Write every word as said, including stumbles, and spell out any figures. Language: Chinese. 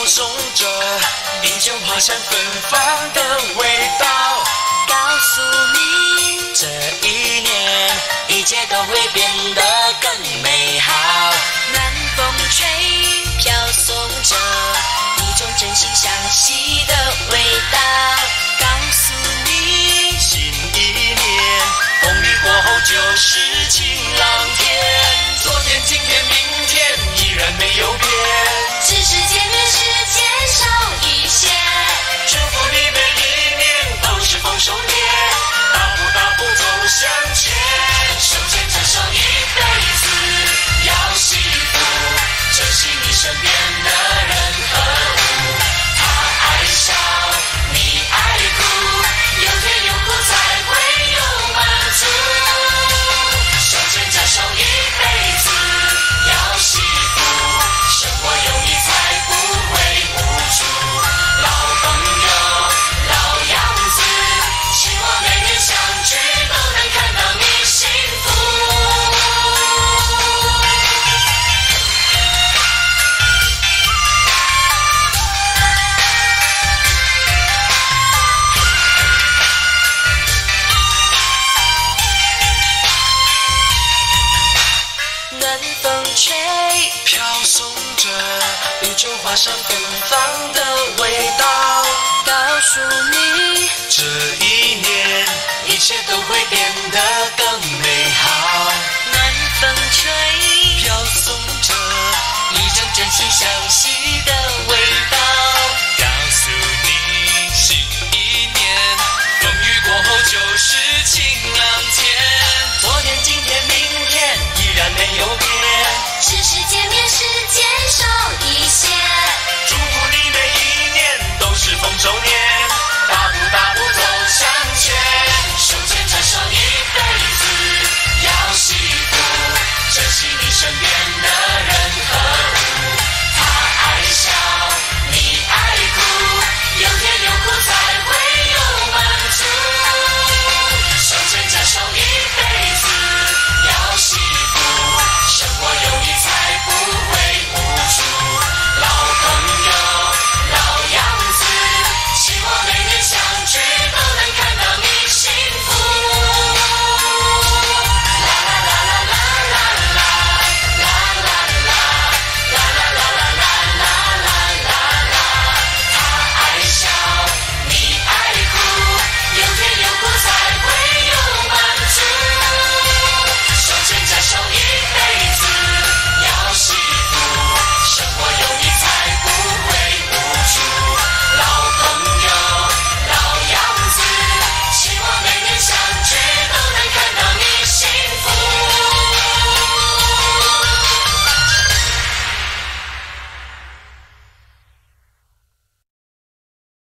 送着一种华山芬芳的味道， 告诉你， 这一年一切都会变得更美好。 南风吹，飘送着一种真心相惜的味道，告诉你， 新一年风雨过后就是晴朗天，昨天、今天、明天依然没有变， 只是见面时间少一些。 祝福你每一年都是丰收年，大步大步走向前，手牵着手一辈子要幸福，珍惜你身边的人和物，他爱笑你爱哭，有甜有苦才会有满足，手牵着手一辈子要幸福，生活有你才不会无助，老朋友老样子，希望每年相聚都能看到你幸福。 南风吹， 飘送着一种华山芬芳的味道， 告诉你， 这一年一切都会变得更美好。 南风吹， 飘送着一种真心相惜的味道， 告诉你，新一年风雨过后就是晴朗天，昨天、今天、明天依然没有变，